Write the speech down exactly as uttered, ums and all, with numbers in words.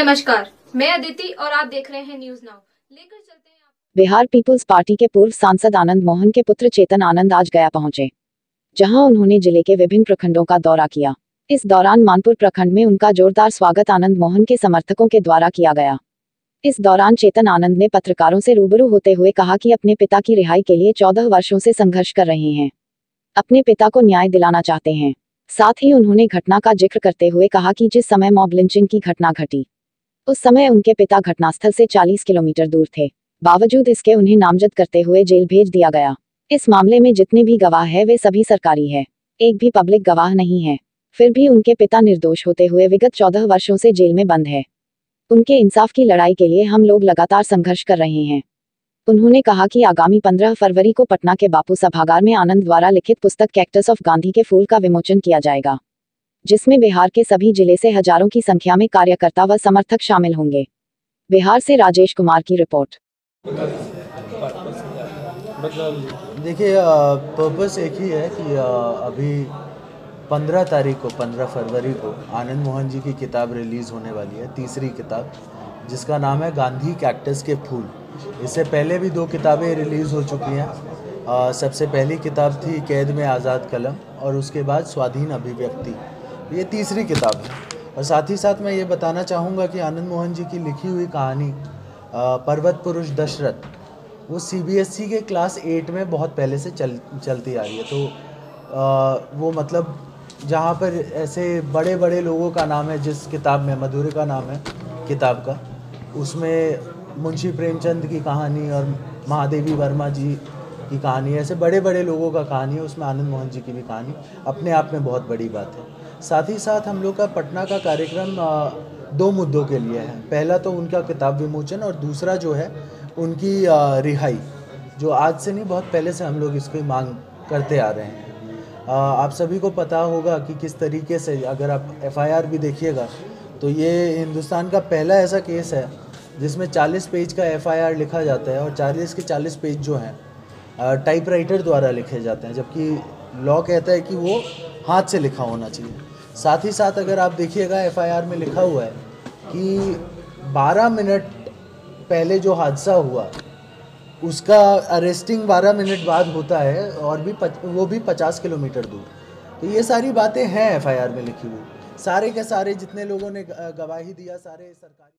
नमस्कार, मैं अदिति और आप देख रहे हैं न्यूज नाउ। लेकर चलते हैं आप... बिहार पीपुल्स पार्टी के पूर्व सांसद आनंद मोहन के पुत्र चेतन आनंद आज गया पहुंचे, जहां उन्होंने जिले के विभिन्न प्रखंडों का दौरा किया। इस दौरान मानपुर प्रखंड में उनका जोरदार स्वागत आनंद मोहन के समर्थकों के द्वारा किया गया। इस दौरान चेतन आनंद ने पत्रकारों से रूबरू होते हुए कहा कि अपने पिता की रिहाई के लिए चौदह वर्षों से संघर्ष कर रहे हैं, अपने पिता को न्याय दिलाना चाहते हैं। साथ ही उन्होंने घटना का जिक्र करते हुए कहा कि जिस समय मॉब लिंचिंग की घटना घटी, उस समय उनके पिता घटनास्थल से चालीस किलोमीटर दूर थे। बावजूद इसके उन्हें नामजद करते हुए जेल भेज दिया गया। इस मामले में जितने भी गवाह हैं वे सभी सरकारी है, एक भी पब्लिक गवाह नहीं है। फिर भी उनके पिता निर्दोष होते हुए विगत चौदह वर्षों से जेल में बंद है। उनके इंसाफ की लड़ाई के लिए हम लोग लगातार संघर्ष कर रहे हैं। उन्होंने कहा कि आगामी पंद्रह फरवरी को पटना के बापू सभागार में आनंद द्वारा लिखित पुस्तक कैक्टस ऑफ गांधी के फूल का विमोचन किया जाएगा, जिसमें बिहार के सभी जिले से हजारों की संख्या में कार्यकर्ता व समर्थक शामिल होंगे। बिहार से राजेश कुमार की रिपोर्ट। देखिए, पर्पस एक ही है कि अभी पंद्रह तारीख को पंद्रह फरवरी को आनंद मोहन जी की किताब रिलीज़ होने वाली है, तीसरी किताब, जिसका नाम है गांधी कैक्टस के फूल। इससे पहले भी दो किताबें रिलीज़ हो चुकी हैं। आ, सबसे पहली किताब थी कैद में आज़ाद कलम और उसके बाद स्वाधीन अभिव्यक्ति। ये तीसरी किताब है। और साथ ही साथ मैं ये बताना चाहूँगा कि आनंद मोहन जी की लिखी हुई कहानी पर्वत पुरुष दशरथ, वो सी बी एस ई के क्लास एट में बहुत पहले से चल चलती आ रही है। तो आ, वो मतलब जहाँ पर ऐसे बड़े बड़े लोगों का नाम है, जिस किताब में मधुरे का नाम है किताब का, उसमें मुंशी प्रेमचंद की कहानी और महादेवी वर्मा जी की कहानी, ऐसे बड़े बड़े लोगों का कहानी है। उसमें आनंद मोहन जी की भी कहानी अपने आप में बहुत बड़ी बात है। साथ ही साथ हम लोग का पटना का कार्यक्रम दो मुद्दों के लिए है। पहला तो उनका किताब विमोचन और दूसरा जो है उनकी रिहाई, जो आज से नहीं बहुत पहले से हम लोग इसकी मांग करते आ रहे हैं। आप सभी को पता होगा कि किस तरीके से, अगर आप एफ आई आर भी देखिएगा तो ये हिंदुस्तान का पहला ऐसा केस है जिसमें चालीस पेज का एफ आई आर लिखा जाता है और चालीस के चालीस पेज जो हैं टाइपराइटर द्वारा लिखे जाते हैं, जबकि लॉ कहता है कि वो हाथ से लिखा होना चाहिए। साथ ही साथ अगर आप देखिएगा एफ आई आर में लिखा हुआ है कि बारह मिनट पहले जो हादसा हुआ उसका अरेस्टिंग बारह मिनट बाद होता है और भी पच, वो भी पचास किलोमीटर दूर। तो ये सारी बातें हैं एफ आई आर में लिखी हुई। सारे के सारे जितने लोगों ने गवाही दिया, सारे सरकारी